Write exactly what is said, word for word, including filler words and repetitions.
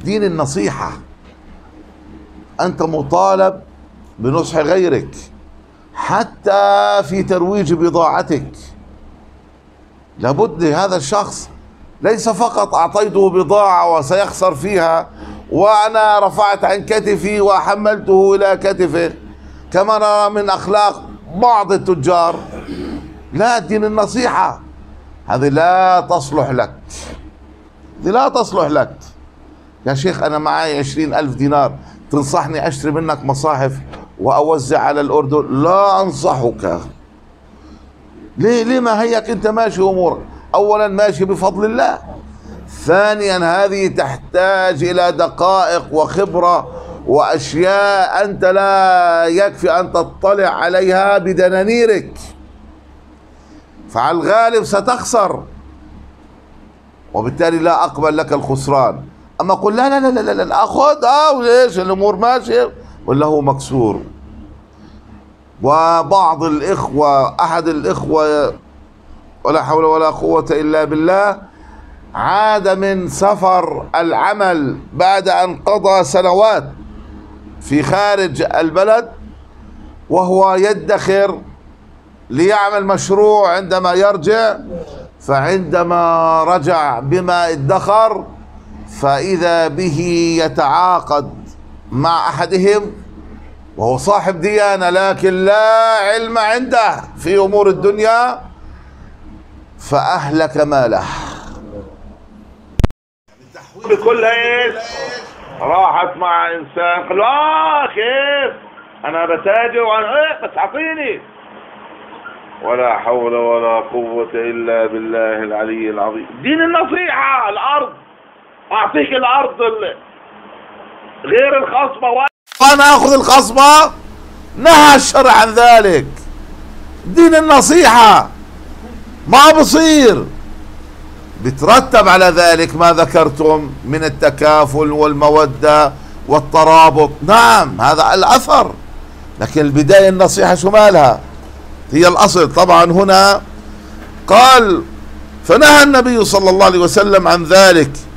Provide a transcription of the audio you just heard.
دين النصيحة. أنت مطالب بنصح غيرك حتى في ترويج بضاعتك. لابد هذا الشخص ليس فقط أعطيته بضاعة وسيخسر فيها وأنا رفعت عن كتفي وحملته إلى كتفه كما نرى من أخلاق بعض التجار. لا، دين النصيحة هذه لا تصلح لك، هذه لا تصلح لك. يا شيخ أنا معي عشرين ألف دينار، تنصحني أشتري منك مصاحف وأوزع على الأردن؟ لا أنصحك. ليه؟ ليه ما هيك أنت ماشي أمورك؟ أولا ماشي بفضل الله، ثانيا هذه تحتاج إلى دقائق وخبرة وأشياء أنت لا يكفي أن تطلع عليها بدنانيرك، فعلى الغالب ستخسر، وبالتالي لا أقبل لك الخسران. أما قل لا لا لا لا لا أخذها وليش الأمور ماشية ولا هو مكسور. وبعض الإخوة، أحد الإخوة ولا حول ولا قوة إلا بالله، عاد من سفر العمل بعد أن قضى سنوات في خارج البلد وهو يدخر ليعمل مشروع عندما يرجع، فعندما رجع بما ادخر فإذا به يتعاقد مع أحدهم وهو صاحب ديانة لكن لا علم عنده في أمور الدنيا، فأهلك ماله. بكل ايش راحت مع انسان قال له اه كيف انا بتاجر وانا ايه بس اعطيني، ولا حول ولا قوة الا بالله العلي العظيم. دين النصيحة. الارض اعطيك الارض غير الخصبة وانا اخذ الخصبة، نهى الشرع عن ذلك. دين النصيحة ما بصير، بترتب على ذلك ما ذكرتم من التكافل والمودة والترابط. نعم هذا الأثر، لكن البداية النصيحة شو مالها؟ هي الأصل. طبعا هنا قال فنهى النبي صلى الله عليه وسلم عن ذلك